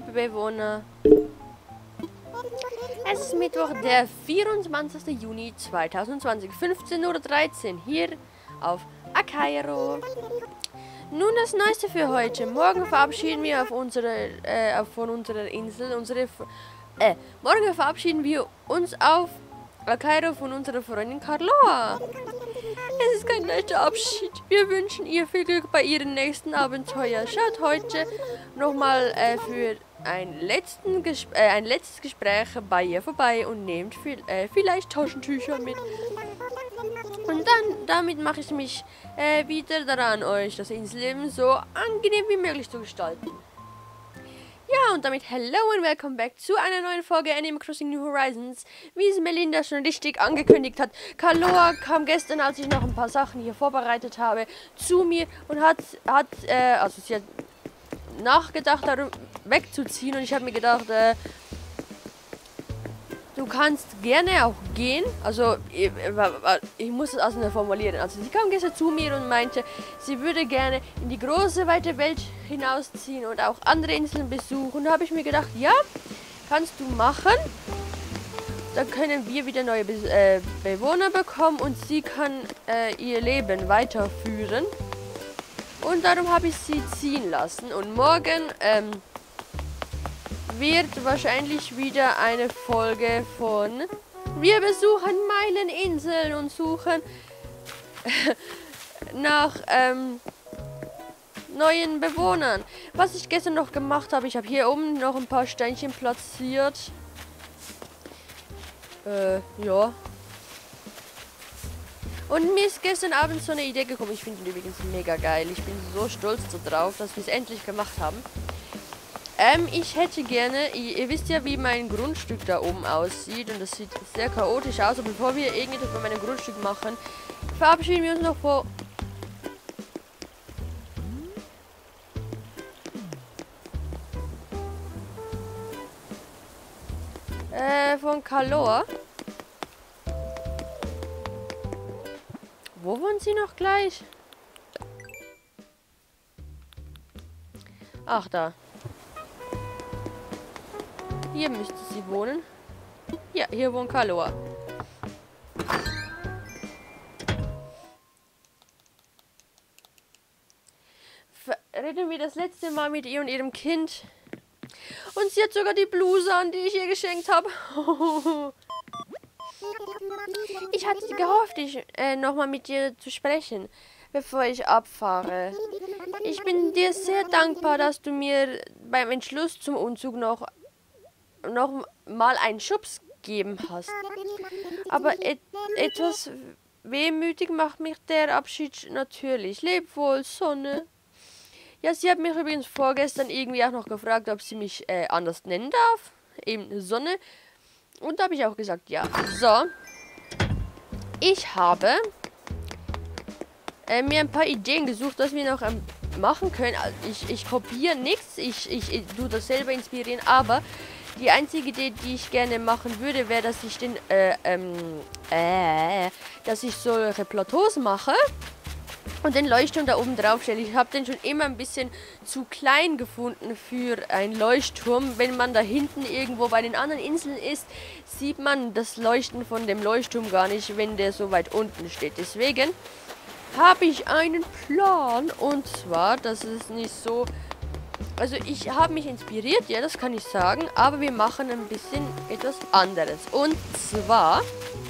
liebe Bewohner. Es ist Mittwoch, der 24. Juni 2020, 15:13 Uhr hier auf Akairo. Nun das Neueste für heute. Morgen verabschieden wir von unserer Insel. Morgen verabschieden wir uns auf Akairo von unserer Freundin Carloa. Es ist kein leichter Abschied. Wir wünschen ihr viel Glück bei ihren nächsten Abenteuer. Schaut heute nochmal für ein letztes Gespräch bei ihr vorbei und nehmt vielleicht Taschentücher mit. Und damit mache ich mich wieder daran, euch das Inselleben so angenehm wie möglich zu gestalten. Ja, und damit hello and welcome back zu einer neuen Folge Animal Crossing New Horizons. Wie es Melinda schon richtig angekündigt hat, Carloa kam gestern, als ich noch ein paar Sachen hier vorbereitet habe, zu mir und sie hat nachgedacht, darum wegzuziehen. Und ich habe mir gedacht, du kannst gerne auch gehen. Also, ich muss es also formulieren. Also, sie kam gestern zu mir und meinte, sie würde gerne in die große, weite Welt hinausziehen und auch andere Inseln besuchen. Und da habe ich mir gedacht, ja, kannst du machen. Dann können wir wieder neue Bewohner bekommen und sie kann ihr Leben weiterführen. Und darum habe ich sie ziehen lassen. Und morgen wird wahrscheinlich wieder eine Folge von wir besuchen Meileninseln und suchen nach neuen Bewohnern. Was ich gestern noch gemacht habe, ich habe hier oben noch ein paar Steinchen platziert. Ja. Und mir ist gestern Abend so eine Idee gekommen. Ich finde ihn übrigens mega geil. Ich bin so stolz darauf, dass wir es endlich gemacht haben. Ich hätte gerne, ihr wisst ja, wie mein Grundstück da oben aussieht. Und das sieht sehr chaotisch aus. Aber bevor wir irgendetwas bei meinem Grundstück machen, verabschieden wir uns noch von Carloa. Wo wohnt sie noch gleich? Ach, da. Hier müsste sie wohnen. Ja, hier wohnt Carloa. Reden wir das letzte Mal mit ihr und ihrem Kind. Und sie hat sogar die Bluse an, die ich ihr geschenkt habe. Ich hatte gehofft, nochmal mit dir zu sprechen, bevor ich abfahre. Ich bin dir sehr dankbar, dass du mir beim Entschluss zum Umzug noch mal einen Schubs gegeben hast. Aber etwas wehmütig macht mich der Abschied natürlich. Leb wohl, Sonne. Ja, sie hat mich übrigens vorgestern irgendwie auch noch gefragt, ob sie mich anders nennen darf. Eben Sonne. Und da habe ich auch gesagt, ja. So. Ich habe mir ein paar Ideen gesucht, was wir noch machen können. Also ich kopiere nichts. Ich tue das selber inspirieren. Aber die einzige Idee, die ich gerne machen würde, wäre, dass ich dass ich solche Plateaus mache. Und den Leuchtturm da oben drauf stelle. Ich habe den schon immer ein bisschen zu klein gefunden für einen Leuchtturm. Wenn man da hinten irgendwo bei den anderen Inseln ist, sieht man das Leuchten von dem Leuchtturm gar nicht, wenn der so weit unten steht. Deswegen habe ich einen Plan. Und zwar, das ist nicht so... Also ich habe mich inspiriert, ja, das kann ich sagen. Aber wir machen ein bisschen etwas anderes. Und zwar...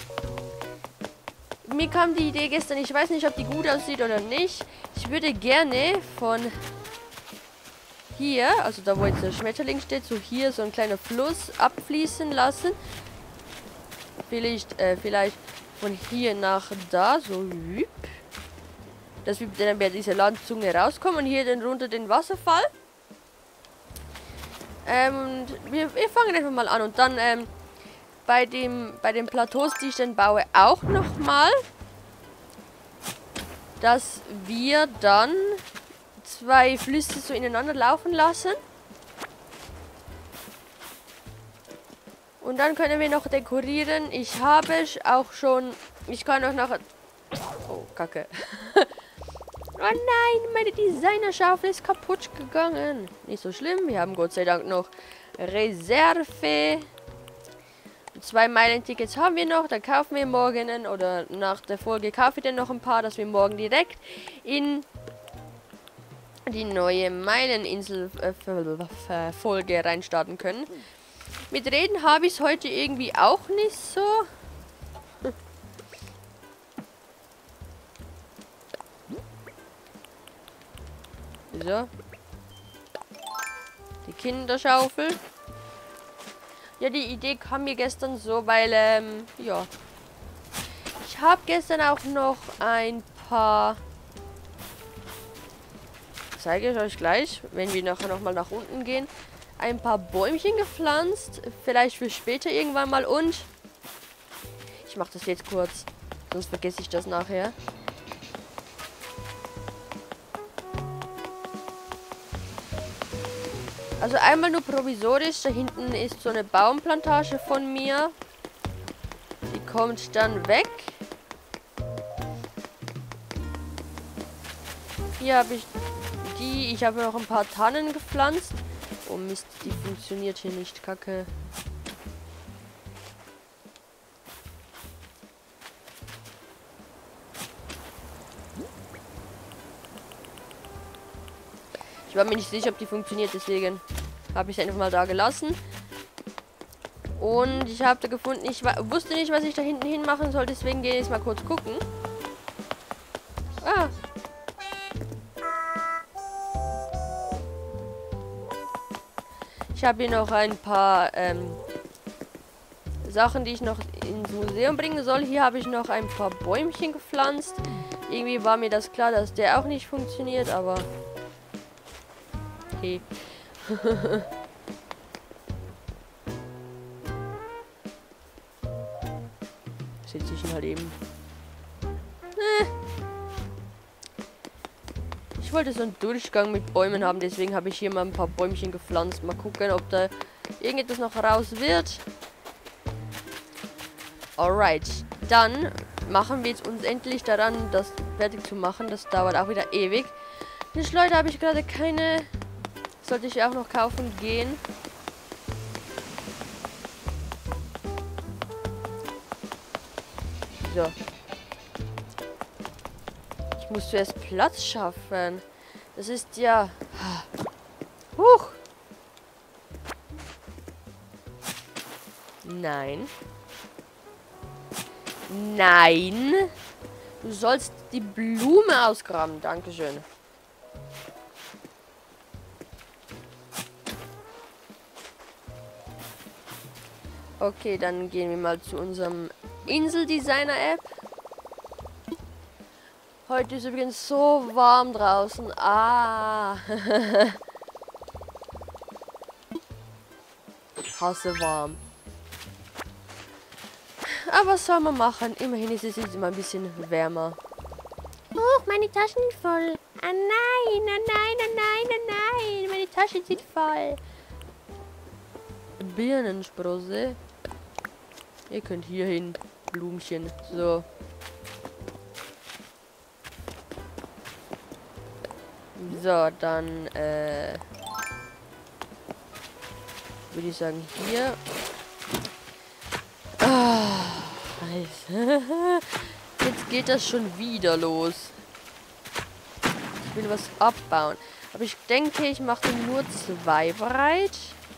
Mir kam die Idee gestern, ich weiß nicht, ob die gut aussieht oder nicht. Ich würde gerne von hier, also da wo jetzt der Schmetterling steht, so hier so ein kleiner Fluss abfließen lassen. Vielleicht von hier nach da, so hüp. Dass wir dann bei dieser Landzunge rauskommen und hier dann runter den Wasserfall. Wir fangen einfach mal an und dann bei den Plateaus, die ich dann baue, auch nochmal, dass wir dann zwei Flüsse so ineinander laufen lassen. Und dann können wir noch dekorieren. Ich habe auch schon, ich kann auch nachher, oh, Kacke. nein, meine Designerschaufel ist kaputt gegangen. Nicht so schlimm, wir haben Gott sei Dank noch Reserve. 2 Meilentickets haben wir noch, dann kaufen wir morgen oder nach der Folge kaufe ich dann noch ein paar, dass wir morgen direkt in die neue Meileninsel-Folge reinstarten können. Mit Reden habe ich es heute irgendwie auch nicht so. So. Die Kinderschaufel. Ja, die Idee kam mir gestern so, weil, ja. Ich habe gestern auch noch ein paar... Zeige ich euch gleich, wenn wir nachher nochmal nach unten gehen. Ein paar Bäumchen gepflanzt. Vielleicht für später irgendwann mal. Und ich mache das jetzt kurz, sonst vergesse ich das nachher. Also einmal nur provisorisch. Da hinten ist so eine Baumplantage von mir. Die kommt dann weg. Hier habe ich die. Ich habe noch ein paar Tannen gepflanzt. Oh Mist, die funktioniert hier nicht. Kacke. Ich war mir nicht sicher, ob die funktioniert, deswegen habe ich es einfach mal da gelassen. Und ich habe da gefunden, ich wusste nicht, was ich da hinten hin machen soll, deswegen gehe ich jetzt mal kurz gucken. Ah. Ich habe hier noch ein paar Sachen, die ich noch ins Museum bringen soll. Hier habe ich noch ein paar Bäumchen gepflanzt. Irgendwie war mir das klar, dass der auch nicht funktioniert, aber... Okay. Setze ich ihn halt eben. Ich wollte so einen Durchgang mit Bäumen haben, deswegen habe ich hier mal ein paar Bäumchen gepflanzt. Mal gucken, ob da irgendetwas noch raus wird. Alright, dann machen wir jetzt uns endlich daran, das fertig zu machen. Das dauert auch wieder ewig. Die Schleuder habe ich gerade keine... Sollte ich auch noch kaufen gehen. So. Ich muss zuerst Platz schaffen. Das ist ja... Huch. Nein. Nein. Du sollst die Blume ausgraben. Dankeschön. Okay, dann gehen wir mal zu unserem Inseldesigner-App. Heute ist übrigens so warm draußen. Ah. Ich hasse warm. Aber was soll man machen? Immerhin ist es jetzt immer ein bisschen wärmer. Oh, meine Taschen sind voll. Ah nein, ah nein, ah nein, ah nein. Meine Taschen sind voll. Birnensprosse. Ihr könnt hier hin, Blumchen. So. So, dann, würde ich sagen, hier. Ah, jetzt geht das schon wieder los. Ich will was abbauen. Aber ich denke, ich mache nur 2 bereit.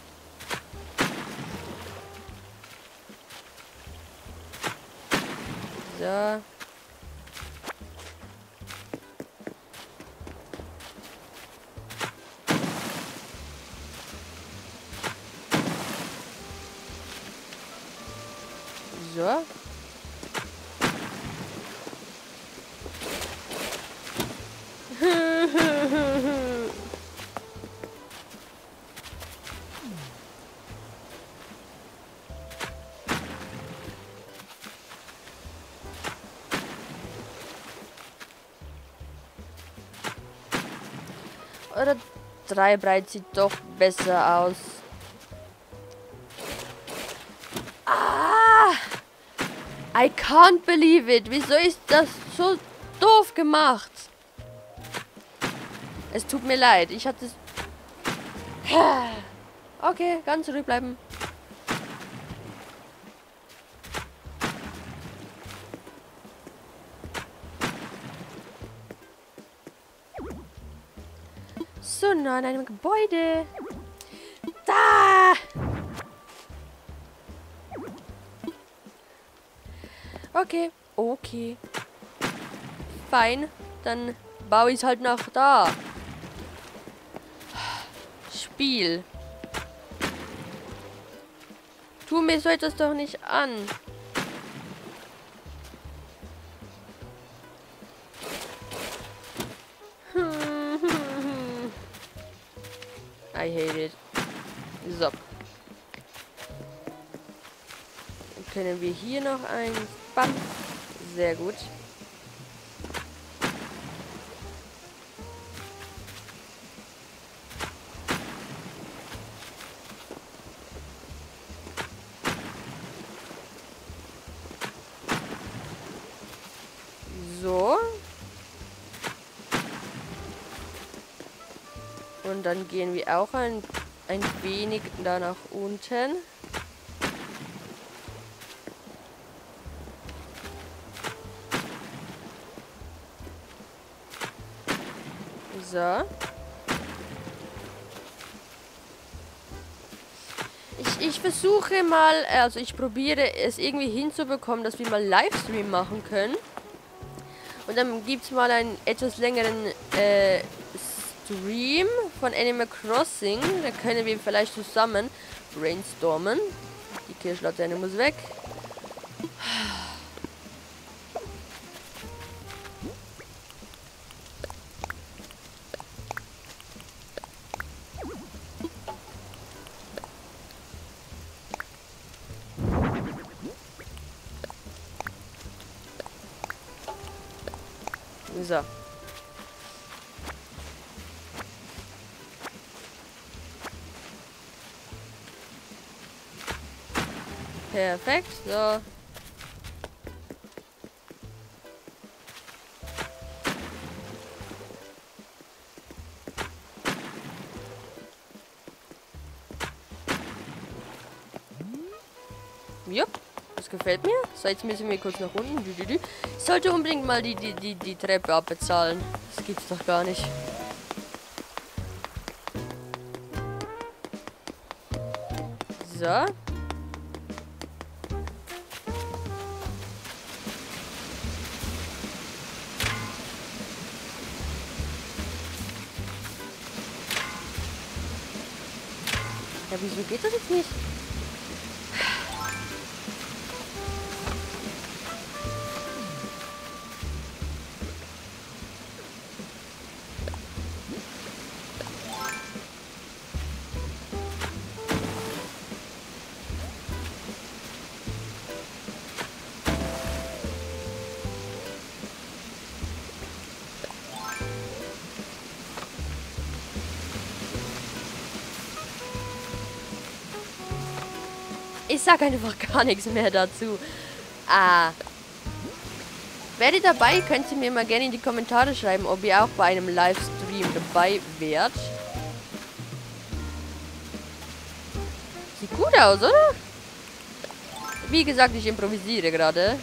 So. So. Oder 3 breit sieht doch besser aus. Ah! I can't believe it. Wieso ist das so doof gemacht? Es tut mir leid. Ich hatte es... Okay, ganz ruhig bleiben. So nah an einem Gebäude. Da! Okay. Okay. Fein. Dann baue ich es halt nach da. Spiel. Tu mir so etwas doch nicht an. I hate it. So. Dann können wir hier noch ein... Bam. Sehr gut. So. Und dann gehen wir auch ein wenig da nach unten. So. Ich versuche mal, also ich probiere es irgendwie hinzubekommen, dass wir mal Livestream machen können. Und dann gibt es mal einen etwas längeren Stream von Animal Crossing. Da können wir vielleicht zusammen brainstormen. Die Kirschlaterne muss weg. So. Perfekt, so. Jupp, das gefällt mir. So, jetzt müssen wir kurz nach unten. Ich sollte unbedingt mal die Treppe abbezahlen. Das gibt's doch gar nicht. So. Ja, wieso geht das jetzt nicht? Ich sag einfach gar nichts mehr dazu. Wärt ihr dabei, könnt ihr mir mal gerne in die Kommentare schreiben, ob ihr auch bei einem Livestream dabei wärt. Sieht gut aus, oder? Wie gesagt, ich improvisiere gerade.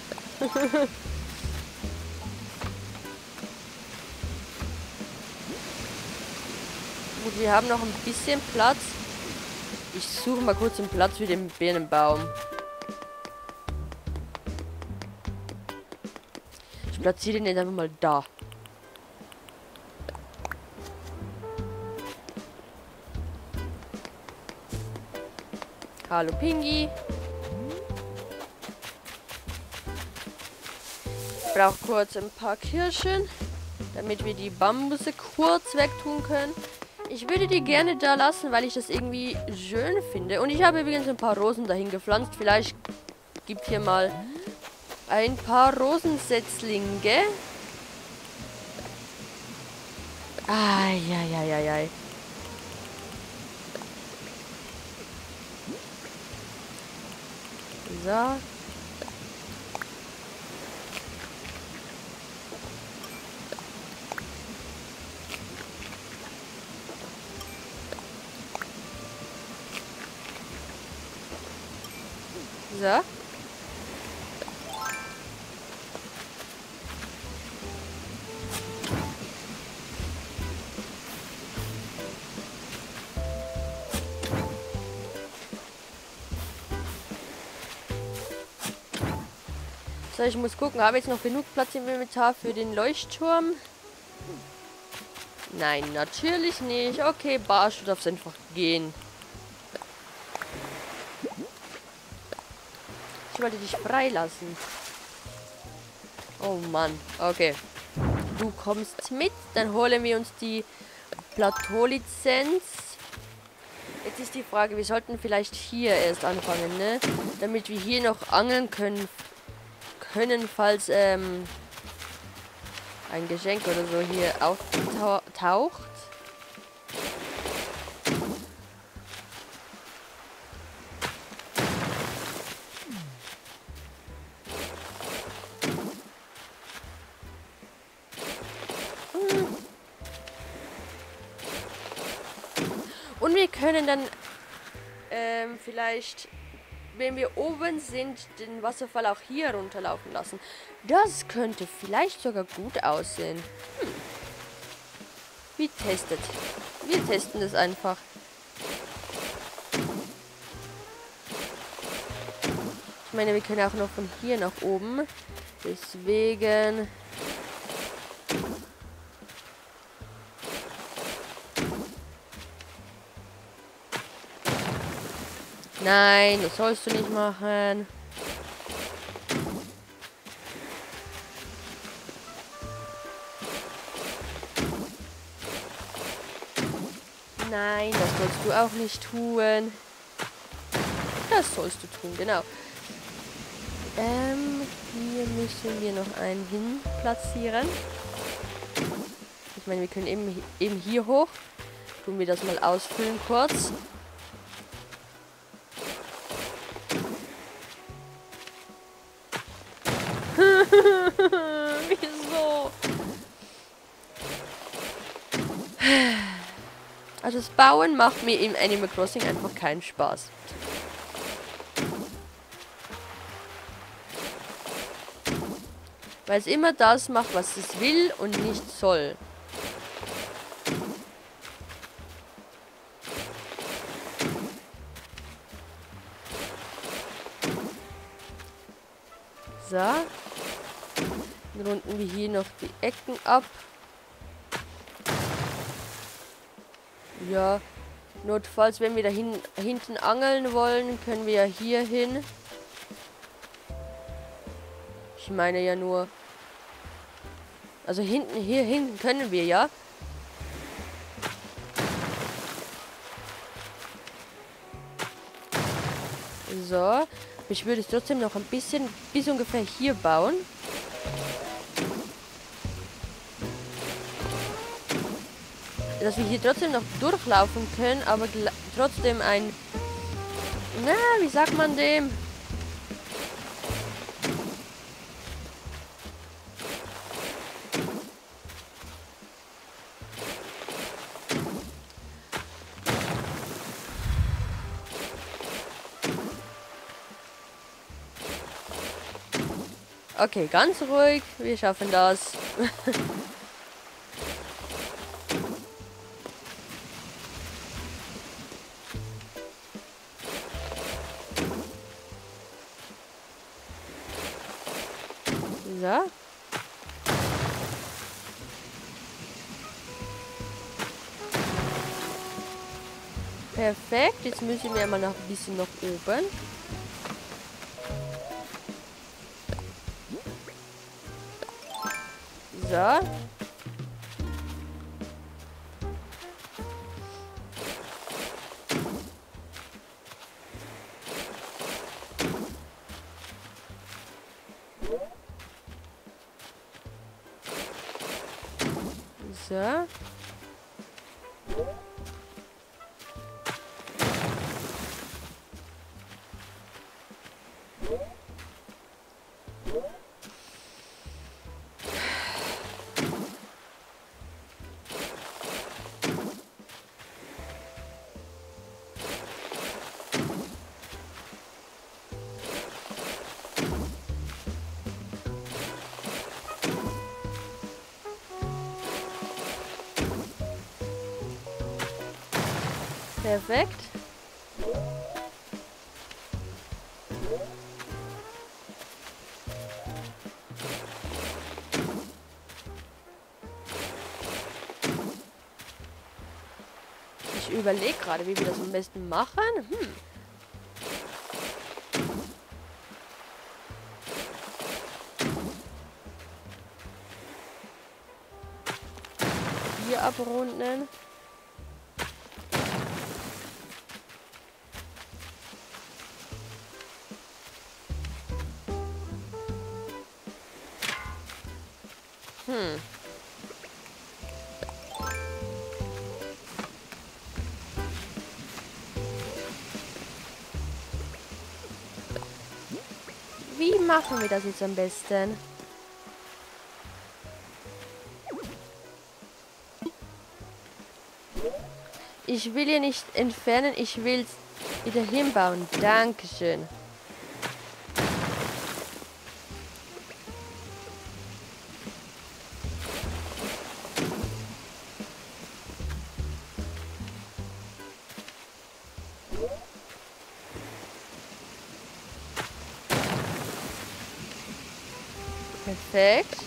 Gut, wir haben noch ein bisschen Platz. Ich suche mal kurz einen Platz für den Birnenbaum. Ich platziere den jetzt einfach mal da. Hallo Pingi. Ich brauche kurz ein paar Kirschen, damit wir die Bambusse kurz wegtun können. Ich würde die gerne da lassen, weil ich das irgendwie schön finde. Und ich habe übrigens ein paar Rosen dahin gepflanzt. Vielleicht gibt hier mal ein paar Rosensetzlinge. Ai. So. So. So, ich muss gucken, habe ich jetzt noch genug Platz im Inventar für den Leuchtturm? Nein, natürlich nicht. Okay, Barsch, du darfst einfach gehen. Ich wollte dich freilassen. Oh Mann, okay. Du kommst mit, dann holen wir uns die Plateau-Lizenz. Jetzt ist die Frage, wir sollten vielleicht hier erst anfangen, ne? Damit wir hier noch angeln können, falls ein Geschenk oder so hier auftaucht. Und wir können dann vielleicht, wenn wir oben sind, den Wasserfall auch hier runterlaufen lassen. Das könnte vielleicht sogar gut aussehen. Wie testet? Wir testen das einfach. Ich meine, wir können auch noch von hier nach oben. Deswegen... Nein, das sollst du nicht machen. Nein, das sollst du auch nicht tun. Das sollst du tun, genau. Hier müssen wir noch einen hin platzieren. Ich meine, wir können eben hier hoch. Tun wir das mal ausfüllen kurz. Wieso? Also das Bauen macht mir im Animal Crossing einfach keinen Spaß. Weil es immer das macht, was es will und nicht soll. So. Dann runden wir hier noch die Ecken ab. Ja. Notfalls, wenn wir da hinten angeln wollen, können wir ja hier hin. Ich meine ja nur... Also hier hinten können wir ja. So. Ich würde es trotzdem noch ein bisschen bis ungefähr hier bauen. Dass wir hier trotzdem noch durchlaufen können, aber trotzdem ein... Na, wie sagt man dem? Okay, ganz ruhig. Wir schaffen das. So. Perfekt. Jetzt müssen wir mal noch ein bisschen nach oben. So. So. Perfekt. Ich überlege gerade, wie wir das am besten machen. Hier abrunden. Wie machen wir das jetzt am besten? Ich will hier nicht entfernen, ich will es wieder hinbauen. Dankeschön. Perfekt.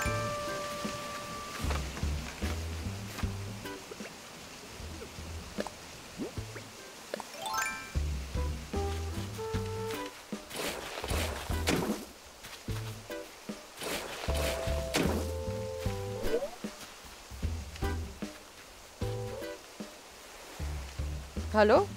Hallo?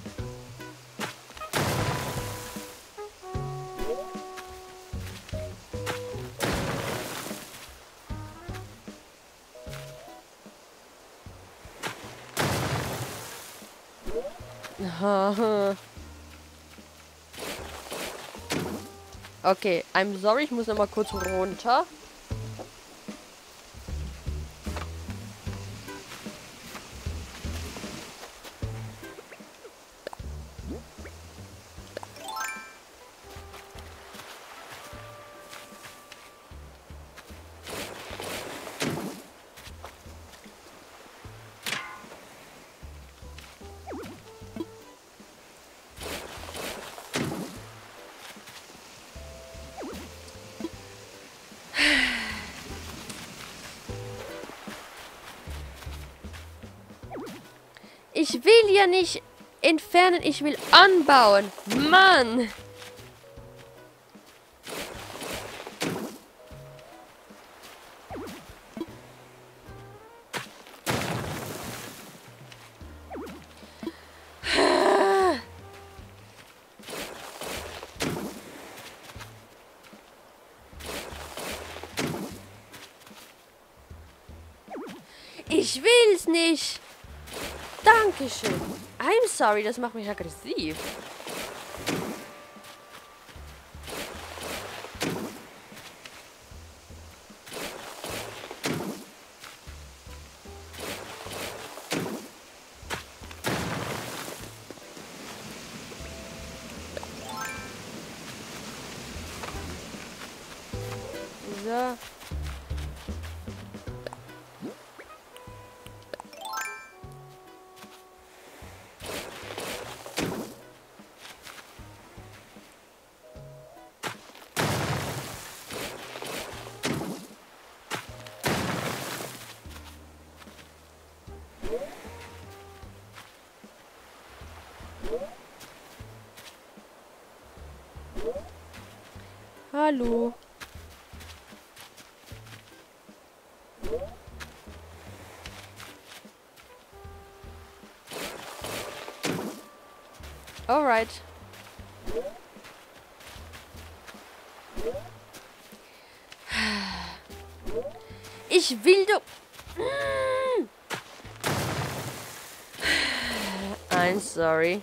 Okay, I'm sorry, ich muss noch mal kurz runter. Ich will ja nicht entfernen, ich will anbauen. Mann! Ich will's nicht. Dankeschön. I'm sorry, das macht mich aggressiv. So. Hallo. Alright. Ich will doch... I'm sorry.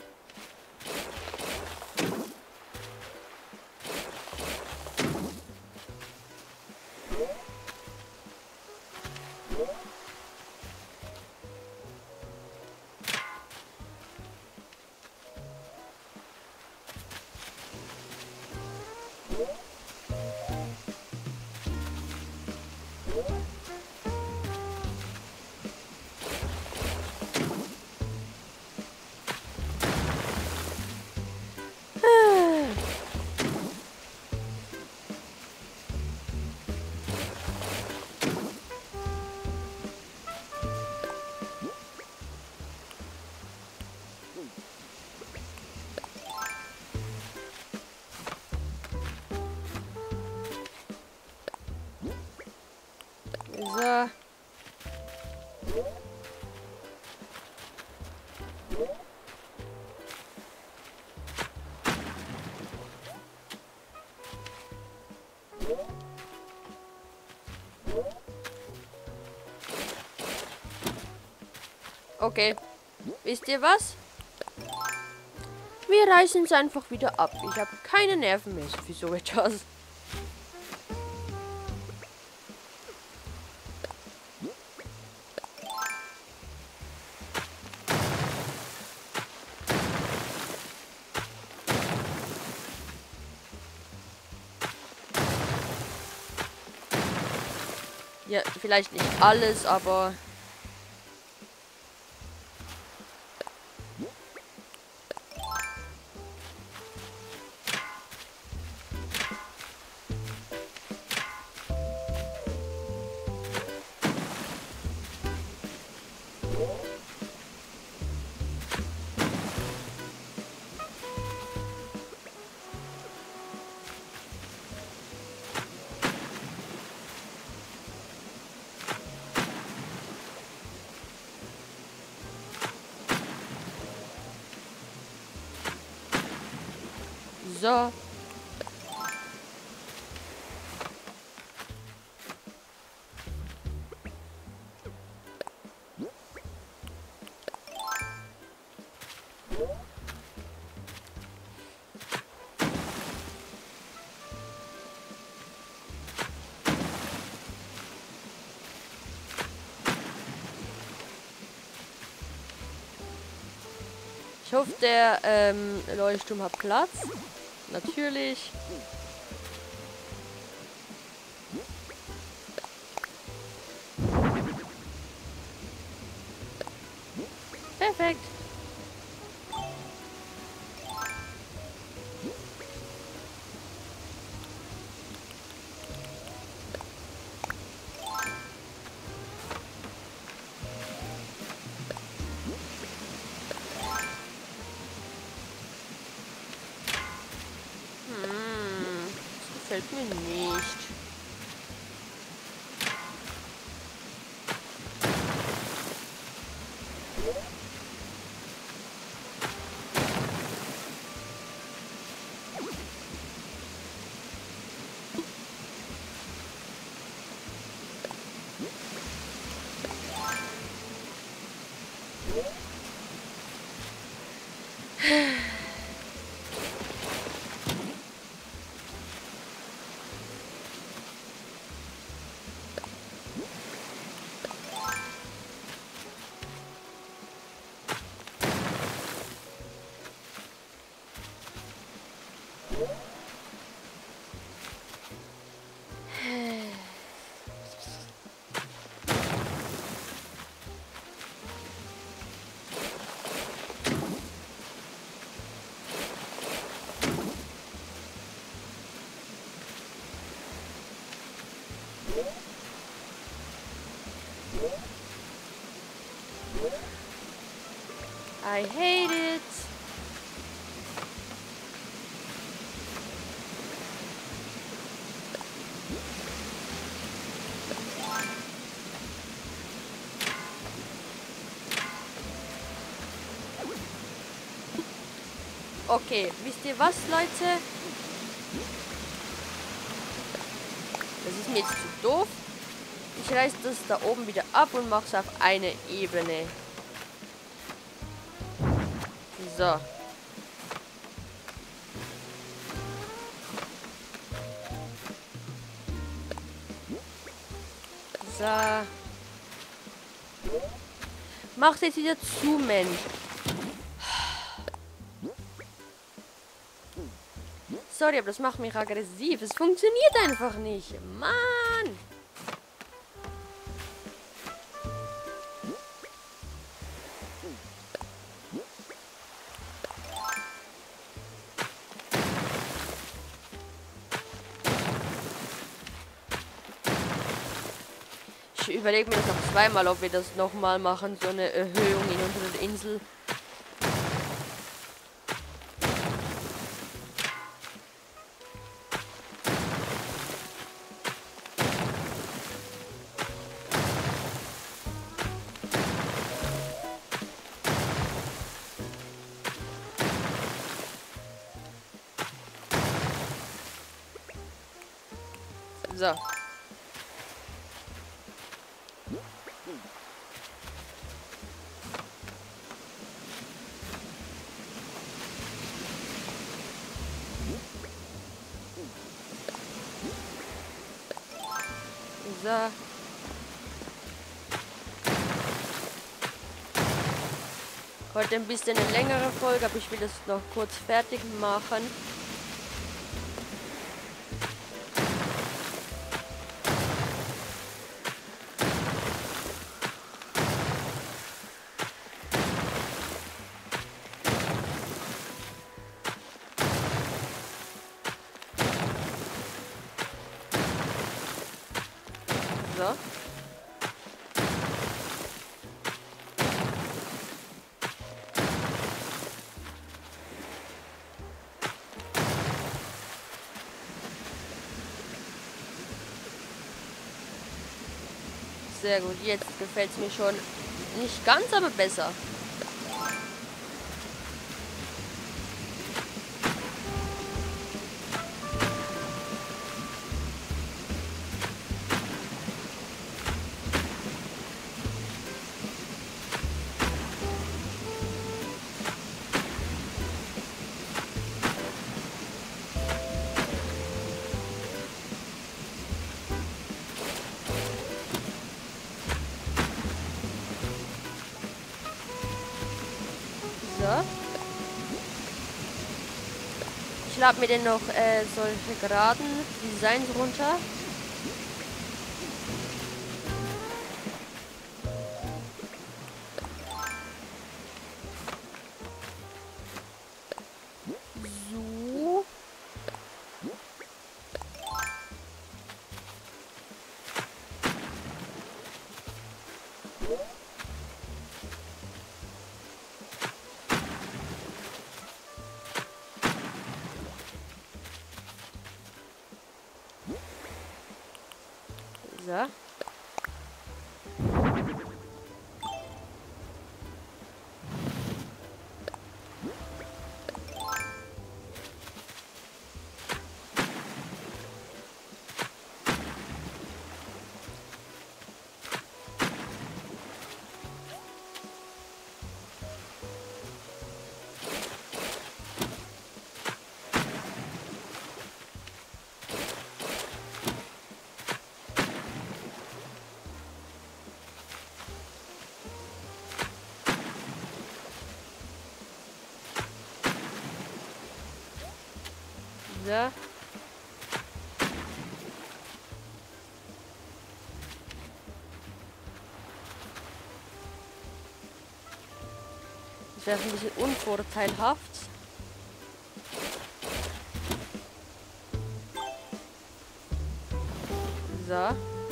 Okay. Wisst ihr was? Wir reißen es einfach wieder ab. Ich habe keine Nerven mehr für so etwas. Ja, vielleicht nicht alles, aber... So. Ich hoffe, der Leuchtturm hat Platz. Natürlich. Perfekt. Das gefällt mir nicht. I hate it. Okay, wisst ihr was, Leute? Das ist mir jetzt zu doof. Ich reiß das da oben wieder ab und mache es auf eine Ebene. So. So. Macht jetzt wieder zu, Mensch. Sorry, aber das macht mich aggressiv. Es funktioniert einfach nicht. Mann! Ich überlege mir das noch zweimal, ob wir das nochmal machen, so eine Erhöhung in unserer Insel. So. So. Heute ein bisschen eine längere Folge, aber ich will das noch kurz fertig machen. So. Sehr gut, jetzt gefällt es mir schon. Nicht ganz, aber besser. So. Ich lade mir dann noch solche geraden Designs runter. So. So. So. Das wäre ein bisschen unvorteilhaft. So.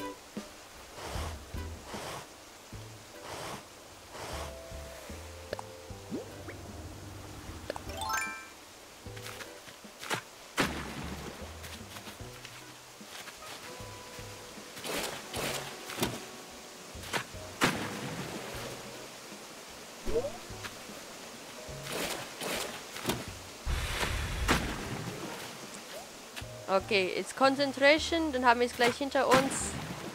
Okay, it's Concentration, dann haben wir es gleich hinter uns.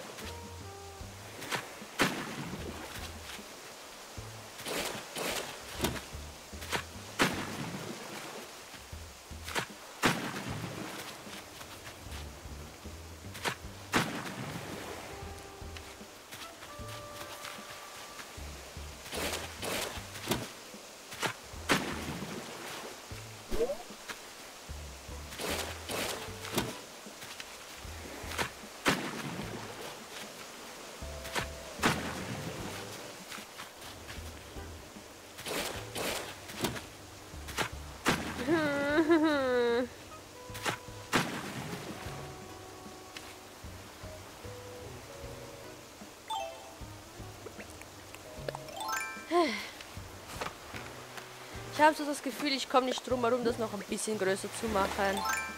Ich habe so das Gefühl, ich komme nicht drum herum, das noch ein bisschen größer zu machen.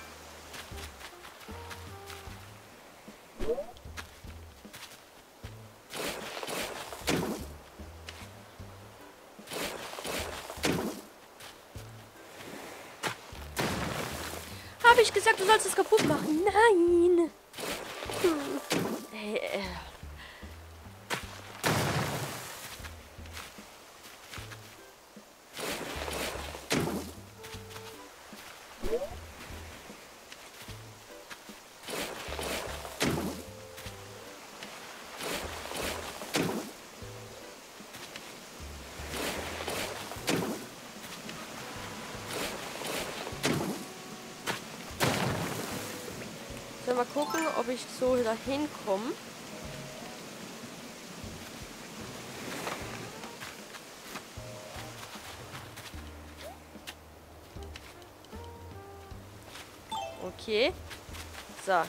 Habe ich gesagt, du sollst es kaputt machen? Nein! gucken, ob ich so dahin komme. Okay. So.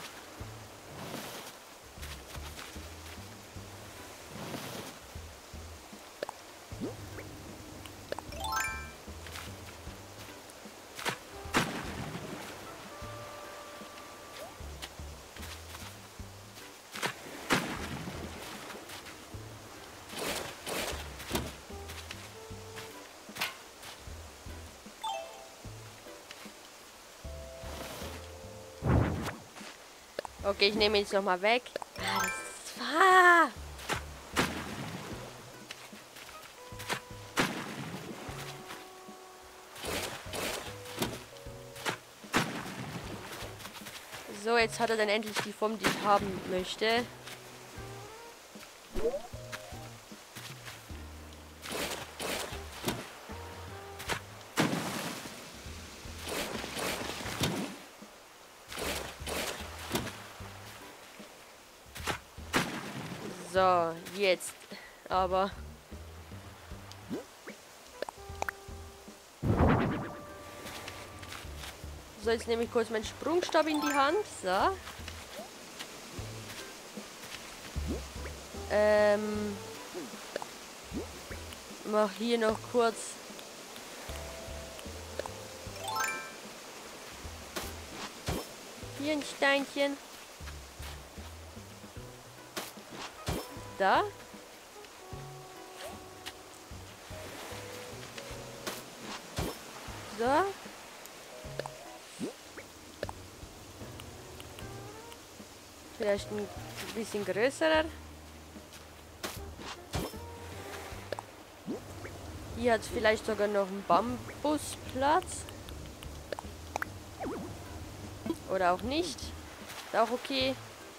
Okay, ich nehme ihn jetzt nochmal weg. Ah, das ist wahr. So, jetzt hat er dann endlich die Form, die ich haben möchte. So, jetzt aber. So, jetzt nehme ich kurz meinen Sprungstab in die Hand. So. Mach hier noch kurz. Hier ein Steinchen. Da. So. Vielleicht ein bisschen größerer. Hier hat es vielleicht sogar noch einen Bambusplatz. Oder auch nicht. Ist auch okay.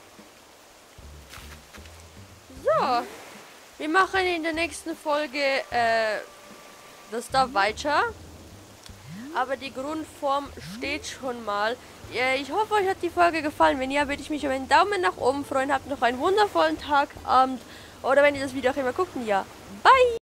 So. Wir machen in der nächsten Folge das da weiter. Aber die Grundform steht schon mal. Ich hoffe, euch hat die Folge gefallen. Wenn ja, würde ich mich über einen Daumen nach oben freuen. Habt noch einen wundervollen Tag, Abend. Oder wenn ihr das Video auch immer guckt, ja. Bye!